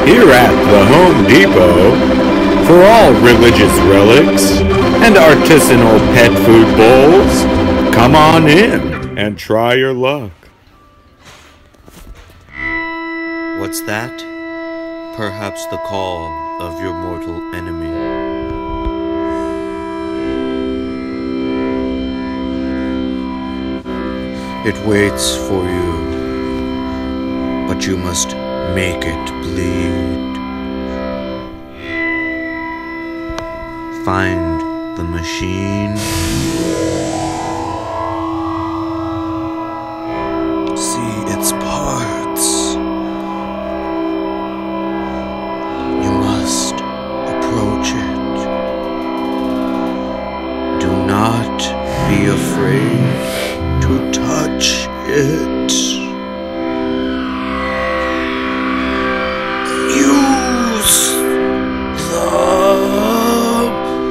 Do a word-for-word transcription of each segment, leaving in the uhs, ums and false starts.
Here at the Home Depot, for all religious relics and artisanal pet food bowls, come on in and try your luck. What's that? Perhaps the call of your mortal enemy. It waits for you, but you must make it bleed. Find the machine. See its parts. You must approach it. Do not be afraid to touch it. Use the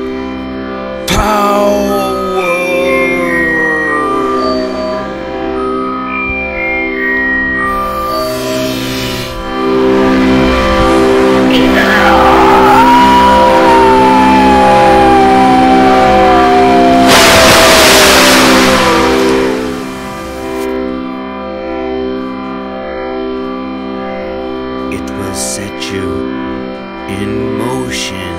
power. It will set you in motion.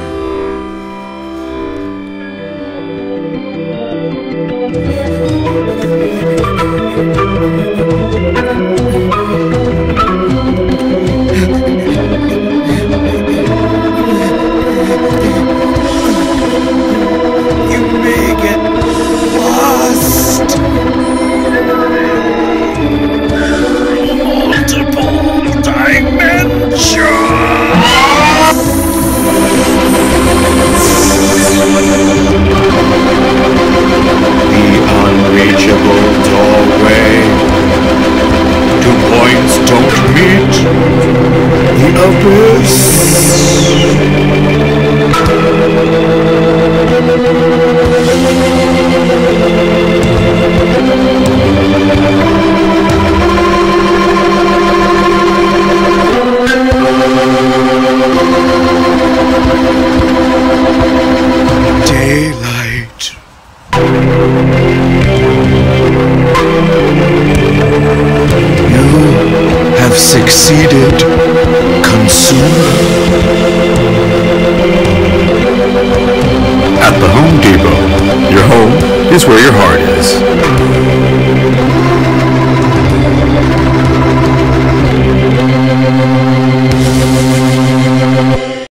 You may get lost. Multiple dimensions. The unreachable doorway. Two points don't meet. The abyss. Daylight. You have succeeded, consumer. At the Home Depot, your home is where your heart is.